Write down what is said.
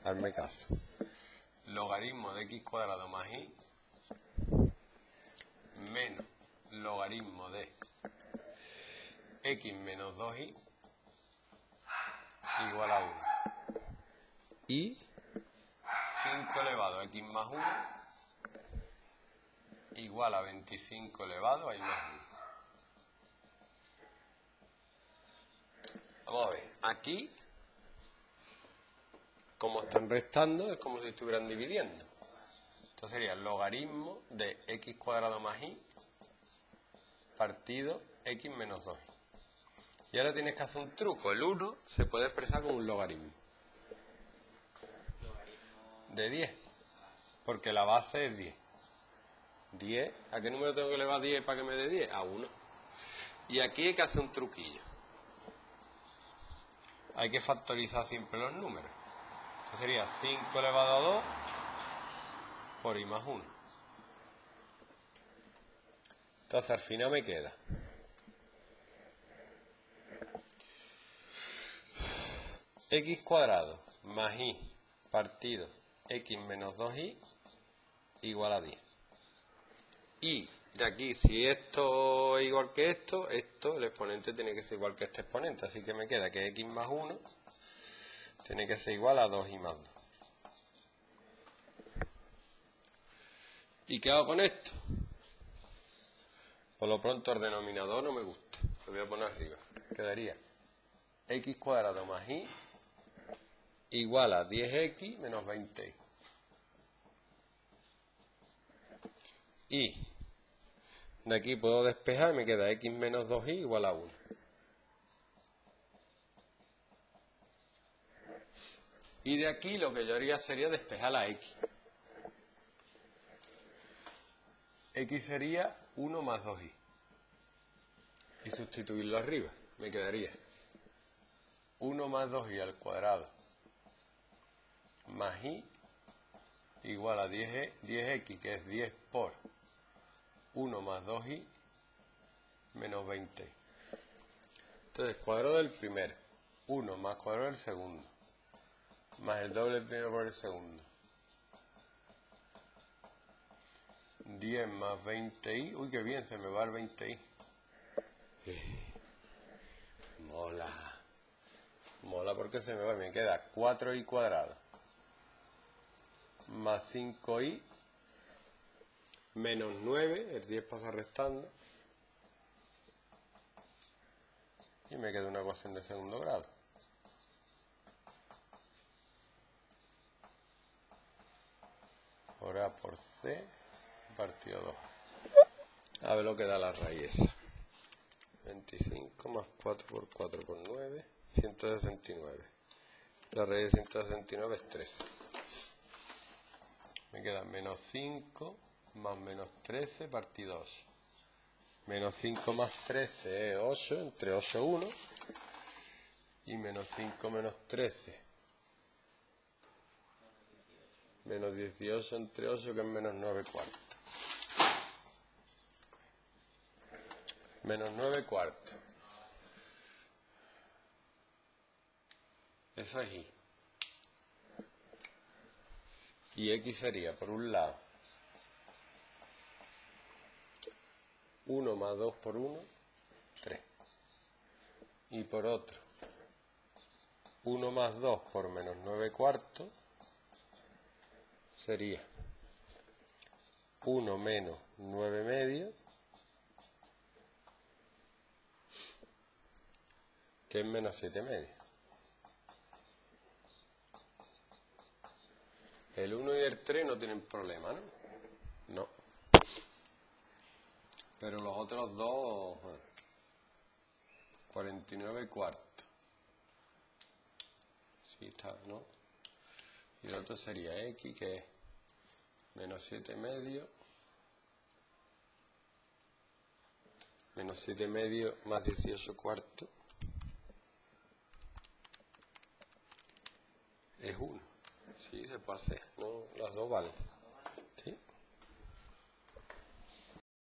Hazme caso. Logaritmo de x cuadrado más y menos logaritmo de x menos 2y igual a 1. Y 5 elevado a x más 1 igual a 25 elevado a y más 1. Vamos a ver, aquí, como están restando, es como si estuvieran dividiendo. Esto sería el logaritmo de x cuadrado más y partido x menos 2y. Y ahora tienes que hacer un truco. El 1 se puede expresar como un logaritmo de 10, porque la base es 10. 10, ¿a qué número tengo que elevar 10 para que me dé 10? A 1. Y aquí hay que hacer un truquillo. Hay que factorizar siempre los números. Esto sería 5 elevado a 2 por y más 1. Entonces al final me queda x cuadrado más y partido x menos 2y igual a 10. Y de aquí, si esto es igual que esto, el exponente tiene que ser igual que este exponente. Así que me queda que x más 1 tiene que ser igual a 2y más 2. ¿Y qué hago con esto? Por lo pronto el denominador no me gusta. Lo voy a poner arriba. Quedaría x cuadrado más y igual a 10x menos 20y. Y de aquí puedo despejar y me queda x menos 2y igual a 1. Y de aquí lo que yo haría sería despejar la x. X sería 1 más 2y. Y sustituirlo arriba. Me quedaría 1 más 2y al cuadrado más y igual a 10x, que es 10 por 1 más 2y menos 20y. Entonces, cuadrado del primero, 1 más cuadrado del segundo, más el doble del primero por el segundo. 10 más 20y, uy, qué bien, se me va el 20y. Mola. Mola porque se me va, me queda 4y cuadrado más 5y menos 9, el 10 pasa restando, y me queda una ecuación de segundo grado. Por A por C partido 2. A ver lo que da la raíz esa. 25 más 4 por 4 por 9, 169. La raíz de 169 es 13. Me queda menos 5 más menos 13 partido 8. Menos 5 más 13 es 8, entre 8 y 1. Y menos 5 menos 13. Menos 18 entre 8, que es menos 9 cuartos. Menos 9 cuartos. Eso es y. Y x sería, por un lado, 1 más 2 por 1, 3. Y por otro, 1 más 2 por menos 9 cuartos sería 1 menos 9 medios, que es menos 7 medios. El 1 y el 3 no tienen problema, ¿no? No. Pero los otros dos, 49 cuartos. Sí, está, ¿no? Y el otro sería x, que es menos 7 medios. Menos 7 medios más 18 cuartos. Es 1. Sí, se puede hacer, ¿no? Las dos valen.